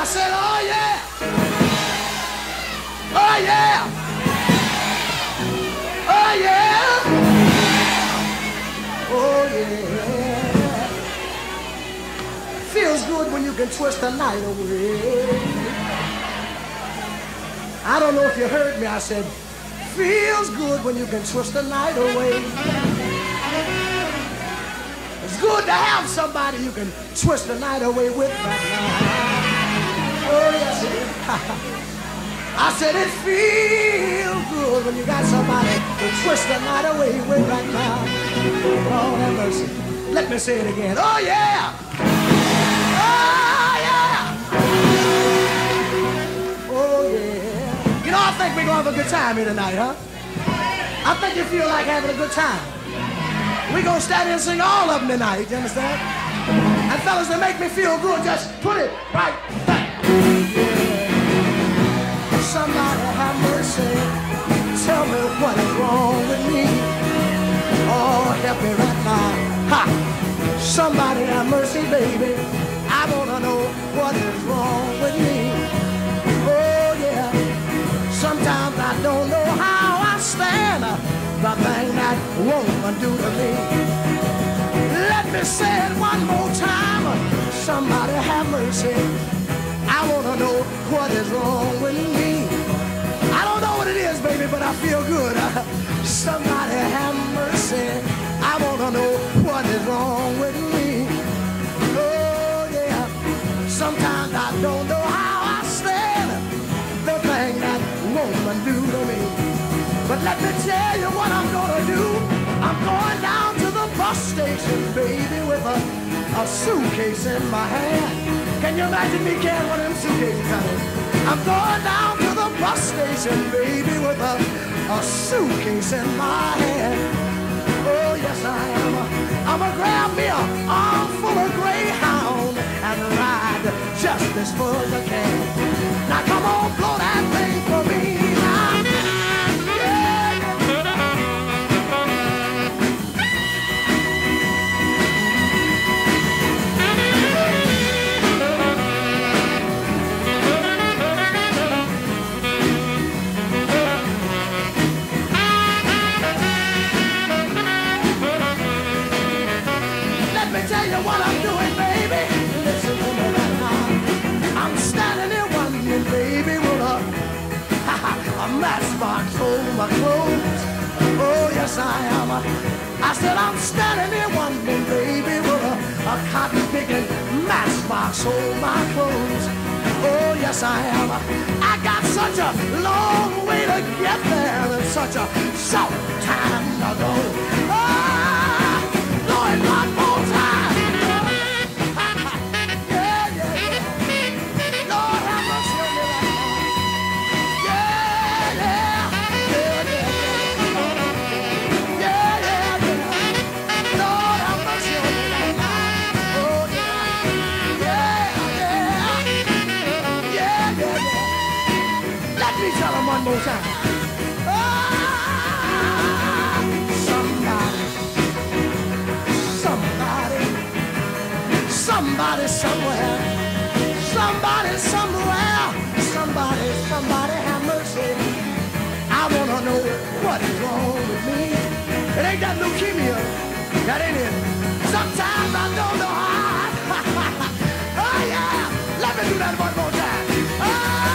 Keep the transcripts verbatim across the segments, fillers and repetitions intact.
said, oh yeah. Oh yeah. Oh yeah. Oh yeah. Feels good when you can twist the night away. I don't know if you heard me. I said, feels good when you can twist the night away. It's good to have somebody you can twist the night away with right now. Oh yes it is. I said it feels good when you got somebody to twist the night away with right now. Oh, have mercy. Let me say it again. Oh yeah. Oh yeah. Oh yeah. You know, I think we're gonna have a good time here tonight, huh? I think you feel like having a good time. We're gonna stand here and sing all of them tonight, you understand? And fellas, that make me feel good, just put it right back. Somebody have mercy, tell me what is wrong with me. Oh, help me right now. Ha! Somebody have mercy, baby. I wanna know what is wrong with me. Oh, yeah. Sometimes I don't know how I stand the thing that woman do to me. Let me say it one more time. Somebody have mercy. I wanna know what is wrong with me. I don't know what it is, baby, but I feel good. Somebody have mercy. I wanna know what is wrong with me. Oh yeah. Sometimes I don't know how I stand the thing that woman do to me. But let me tell you what I'm gonna do. I'm going down to the bus station, baby, with a, a suitcase in my hand. Can you imagine me carrying one of them suitcases, honey? I'm going down to the bus station, baby, with a, a suitcase in my hand. Oh, yes, I am. I'm gonna grab me a armful of Greyhound and ride just as full as I can. Now, come on, blow that thing for me now. What I'm doing, baby, listen to me right now. I'm standing there wondering, baby, will a, a matchbox hold my clothes? Oh, yes, I am. I said I'm standing there wondering, baby, will a, a cotton-picking matchbox hold my clothes? Oh, yes, I am. I got such a long way to get there and such a short time to go. Ah, Lord, one more time. One more time. Ah, somebody, somebody, somebody somewhere, somebody somewhere, somebody, somebody have mercy. I wanna know what is wrong with me. It ain't that leukemia, that ain't it. Sometimes I don't know how. Oh yeah, let me do that one more time. Ah,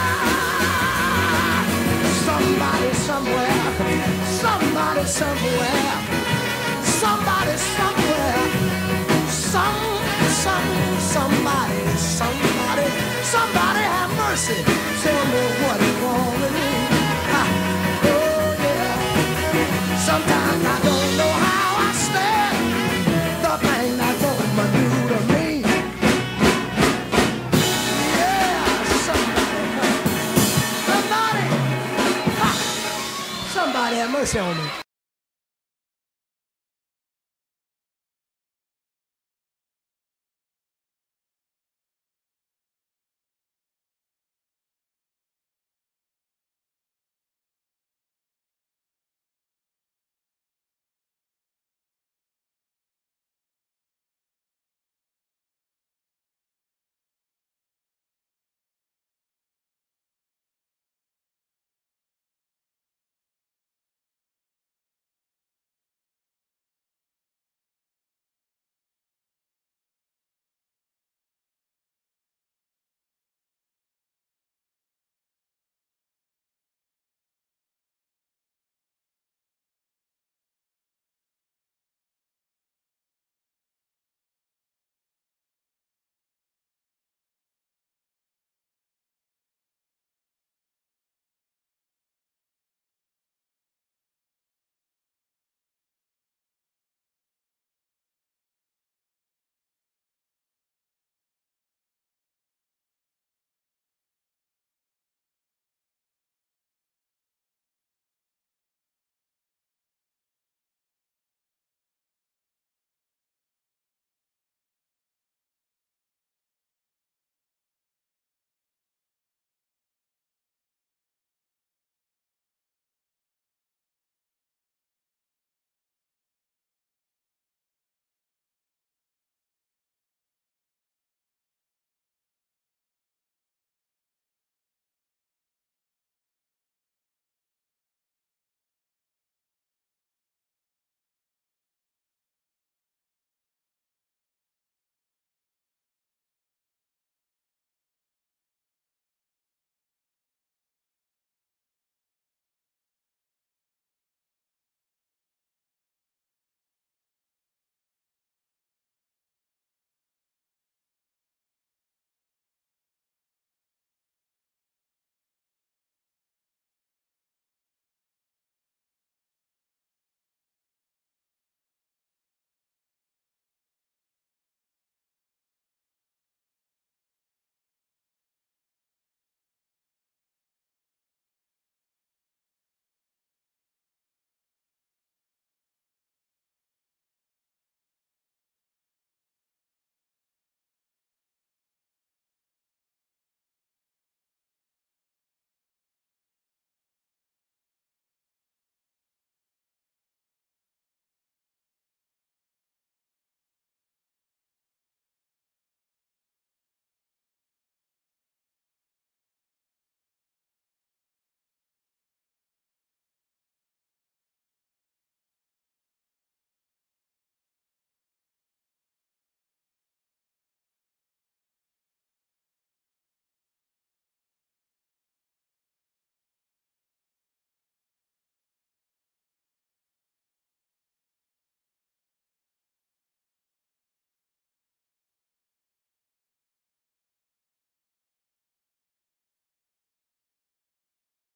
somebody somewhere, somebody somewhere, somebody somewhere, some, some, somebody, somebody, somebody have mercy. Tell me what is wrong with me. Ha. Oh yeah. Sometimes I don't know how I stand the thing that woman do to me. Yeah, somebody, somebody. Somebody have mercy on me.